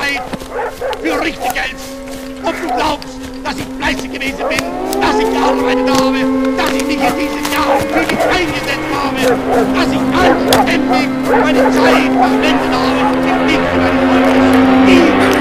Zeit für richtig hältst. Ob du glaubst, dass ich fleißig gewesen bin, dass ich gearbeitet habe, dass ich mich in dieses Jahr für dich eingesetzt habe, dass ich anständig meine Zeit verwendet habe, im Dienst meines Volkes.